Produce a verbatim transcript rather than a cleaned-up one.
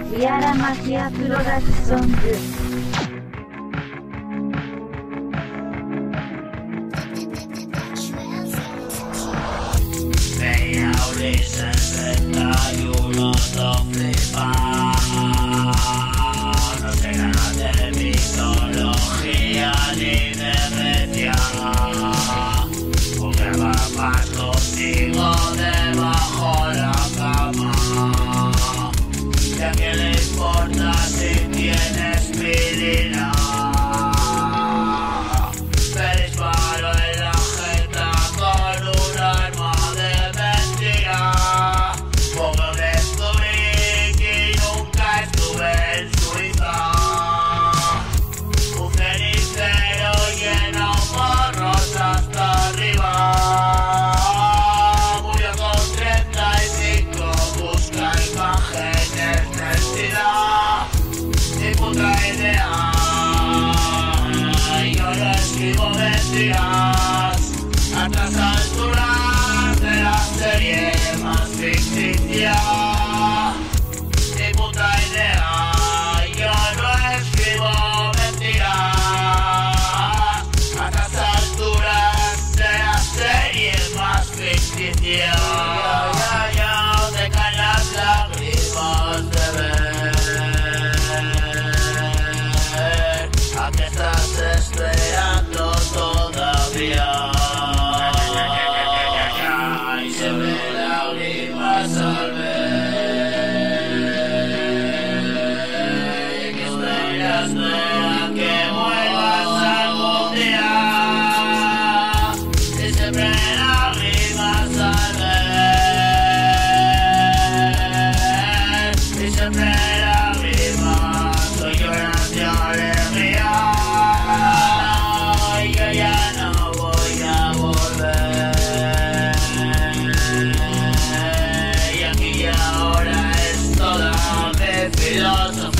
Tiara Magia Productions. Veía Ulises treinta y uno todo flipado. No sé nada de mitología ni de Grecia. Jugaba más contigo debajo la cama. ¿Y a quién le importa si tienes pirina? Feliz palo en la jeta con un arma de mentira. Como descubrí que nunca estuve en Suiza. Un cenicero lleno porros hasta arriba. Murió con treinta y cinco, busca imágenes del SIDA. Ni puta idea. Yo no escribo mentiras a estas alturas de la serie más ficticia. Ni puta idea. Yo no escribo mentiras a estas alturas de la serie más ficticia. Ya, ya, te caen las lágrimas de ver a que estás esperando todavía. Y se ve lágrimas al ver que esperas a que vuelvas algún día. Y siempre lágrimas al ver. Y siempre lágrimas, soy llorando de alegría. Yo ya no voy a volver. Y aquí y ahora es toda mi filosofía.